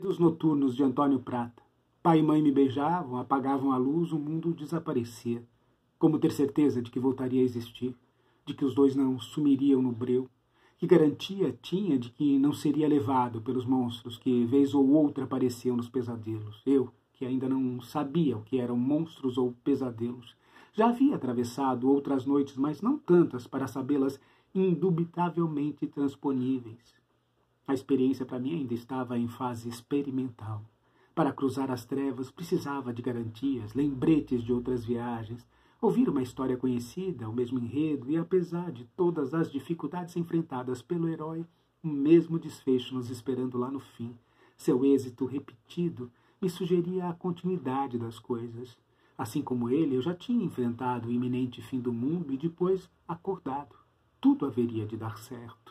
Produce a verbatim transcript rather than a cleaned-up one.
Dos noturnos de Antônio Prata. Pai e mãe me beijavam, apagavam a luz, o mundo desaparecia. Como ter certeza de que voltaria a existir, de que os dois não sumiriam no breu? Que garantia tinha de que não seria levado pelos monstros que, vez ou outra, apareciam nos pesadelos? Eu, que ainda não sabia o que eram monstros ou pesadelos, já havia atravessado outras noites, mas não tantas para sabê-las indubitavelmente transponíveis. A experiência para mim ainda estava em fase experimental. Para cruzar as trevas precisava de garantias, lembretes de outras viagens, ouvir uma história conhecida, o mesmo enredo e, apesar de todas as dificuldades enfrentadas pelo herói, o mesmo desfecho nos esperando lá no fim. Seu êxito repetido me sugeria a continuidade das coisas. Assim como ele, eu já tinha enfrentado o iminente fim do mundo e depois acordado. Tudo haveria de dar certo.